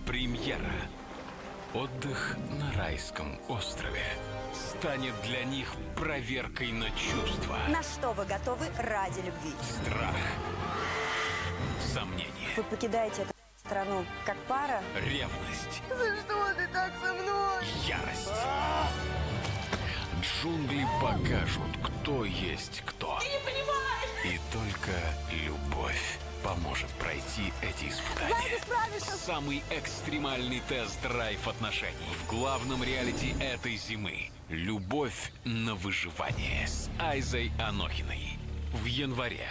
Премьера. Отдых на райском острове станет для них проверкой на чувства. На что вы готовы ради любви? Страх. Сомнение. Вы покидаете эту страну как пара? Ревность. За что ты так со мной? Ярость. Джунгли покажут, кто есть кто. Ты не понимаешь! И только любовь поможет пройти эти испытания. Знаю, ты справишься. Самый экстремальный тест-драйв отношений в главном реалити этой зимы. Любовь на выживание с Айзой Анохиной. В январе.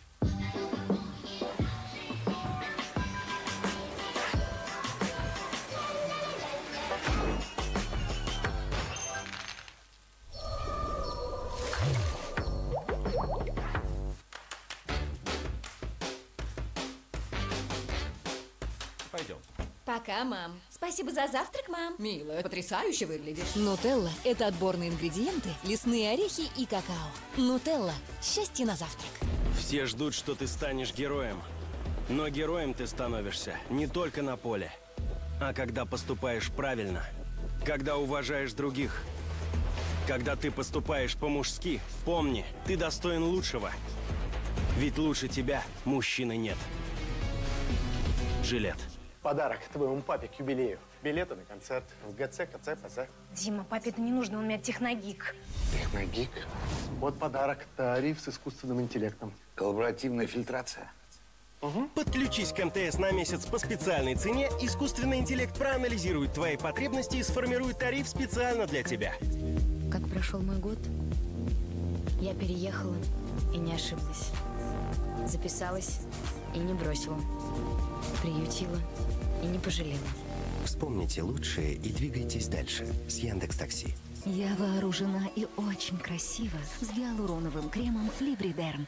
Пойдем. Пока, мам. Спасибо за завтрак, мам. Милая, потрясающе выглядишь. Нутелла – это отборные ингредиенты, лесные орехи и какао. Нутелла – счастье на завтрак. Все ждут, что ты станешь героем. Но героем ты становишься не только на поле, а когда поступаешь правильно, когда уважаешь других. Когда ты поступаешь по-мужски, помни, ты достоин лучшего. Ведь лучше тебя мужчины нет. Жилет. Подарок твоему папе к юбилею. Билеты на концерт в ГЦ, КЦ, ФЗ. Дима, папе это не нужно, он у меня техногик. Техногик. Вот подарок. Тариф с искусственным интеллектом. Коллаборативная фильтрация. Подключись к МТС на месяц по специальной цене. Искусственный интеллект проанализирует твои потребности и сформирует тариф специально для тебя. Как прошел мой год, я переехала и не ошиблась. Записалась и не бросила. Приютила и не пожалела. Вспомните лучшее и двигайтесь дальше с Яндекс.Такси. Я вооружена и очень красиво с гиалуроновым кремом Либридерм.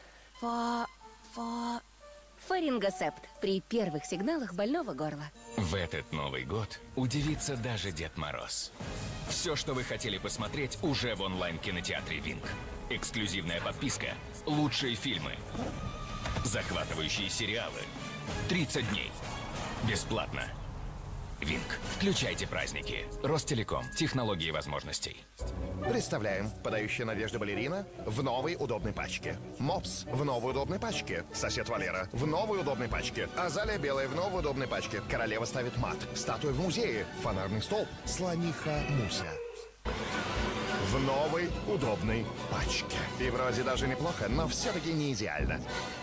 Фарингосепт при первых сигналах больного горла. В этот Новый год удивится даже Дед Мороз. Все, что вы хотели посмотреть, уже в онлайн-кинотеатре Винк. Эксклюзивная подписка, лучшие фильмы, захватывающие сериалы. 30 дней. Бесплатно. Винк. Включайте праздники. Ростелеком. Технологии возможностей. Представляем, подающая надежды балерина в новой удобной пачке. Мопс в новой удобной пачке. Сосед Валера в новой удобной пачке. Азалия белая в новой удобной пачке. Королева ставит мат. Статуя в музее. Фонарный столб. Слониха Муся. В новой удобной пачке. И вроде даже неплохо, но все-таки не идеально.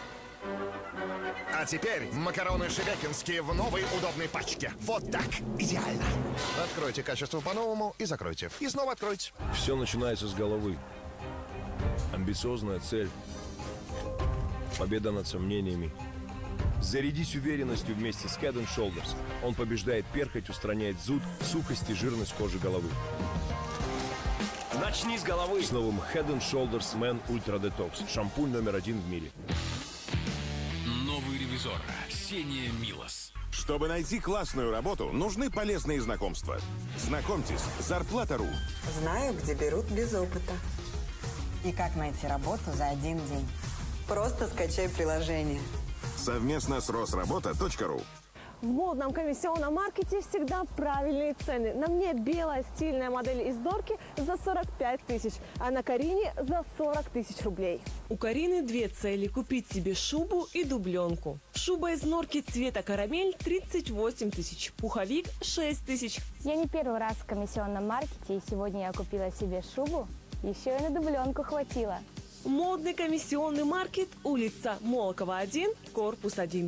А теперь макароны шебекинские в новой удобной пачке. Вот так. Идеально. Откройте качество по-новому и закройте. И снова откройте. Все начинается с головы. Амбициозная цель. Победа над сомнениями. Зарядись уверенностью вместе с Head & Shoulders. Он побеждает перхоть, устраняет зуд, сухость и жирность кожи головы. Начни с головы. С новым Head & Shoulders Man Ultra Detox. Шампунь номер 1 в мире. Новый ревизор. Ксения Милос. Чтобы найти классную работу, нужны полезные знакомства. Знакомьтесь, Зарплата.ру. Знаю, где берут без опыта. И как найти работу за один день. Просто скачай приложение. Совместно с Росработа.ру. В модном комиссионном маркете всегда правильные цены. На мне белая стильная модель из Дорки за 45 тысяч, а на Карине за 40 тысяч рублей. У Карины две цели – купить себе шубу и дубленку. Шуба из норки цвета карамель – 38 тысяч, пуховик – 6 тысяч. Я не первый раз в комиссионном маркете, и сегодня я купила себе шубу, еще и на дубленку хватило. Модный комиссионный маркет, улица Молокова, 1, корпус 1.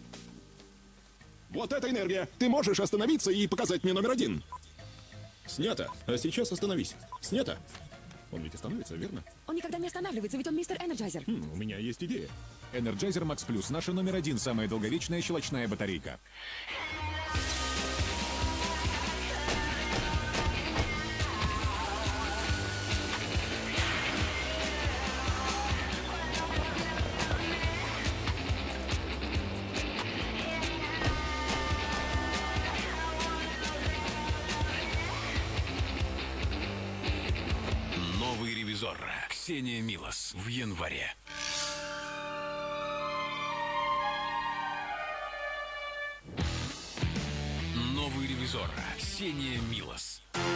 Вот это энергия! Ты можешь остановиться и показать мне номер 1. Снято. А сейчас остановись. Снято. Он ведь остановится, верно? Он никогда не останавливается, ведь он мистер Энерджайзер. У меня есть идея. Energizer Max Plus. Наша номер 1. Самая долговечная щелочная батарейка. Новый ревизор. Ксения Милос. В январе. Зорро, Ксения Милос.